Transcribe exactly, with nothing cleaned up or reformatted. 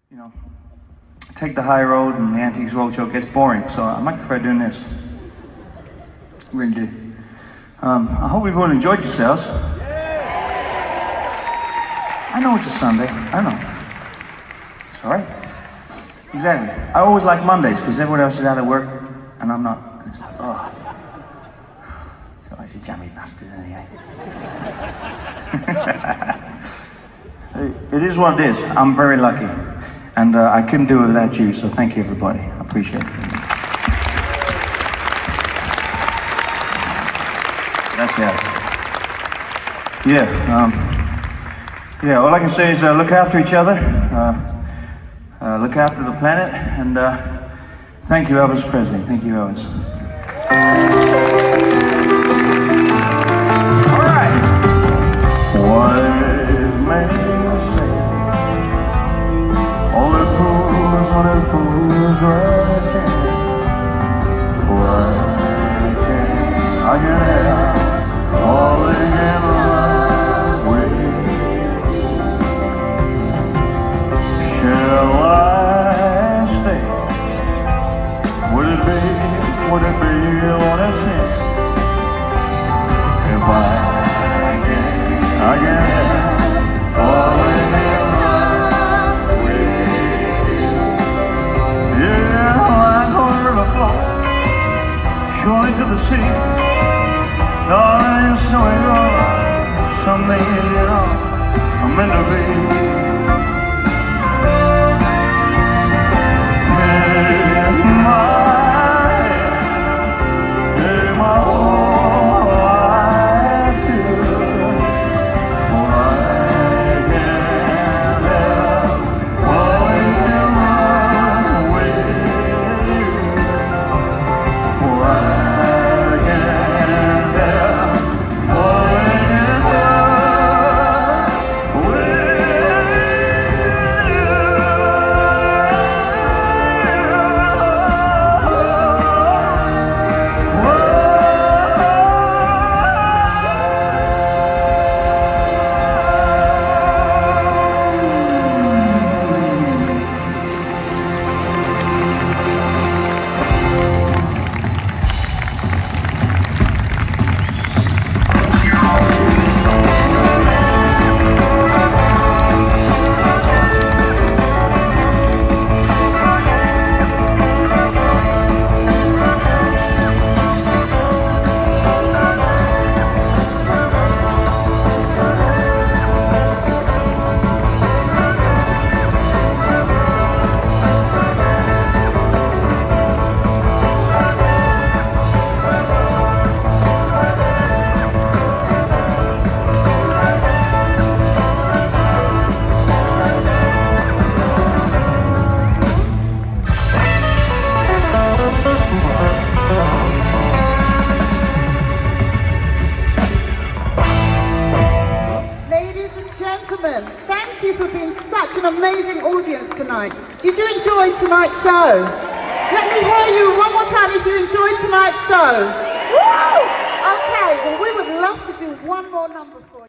you know, take the high road and the Antiques Roadshow gets boring, so I might prefer doing this. Really do. Um, I hope you've all enjoyed yourselves. I know it's a Sunday, I know. It's alright. Exactly. I always like Mondays, because everyone else is out of work, and I'm not. And it's like, oh. So I should jammy bastard anyway. It is what it is. I'm very lucky. And uh, I couldn't do it without you, so thank you, everybody. I appreciate it. That's it. Yeah, um, yeah, all I can say is uh, look after each other, uh, uh, look after the planet, and uh, thank you, Elvis Presley. Thank you, Elvis. All right. Wise man say, all the fools on the fools rising. Why can't I get out? All in my way. Shall I stay? Would it be, would it be what I say? If I get, I get all in my way. Yeah, I'm going to river flow, surely to the sea. Darling, so it goes, someday, you know, I'm meant to be. Hey, my, hey, my whole life too, for I can't help falling in love with you, for I thank you for being such an amazing audience tonight. Did you enjoy tonight's show? Let me hear you one more time if you enjoyed tonight's show. Woo! Okay, well we would love to do one more number for you.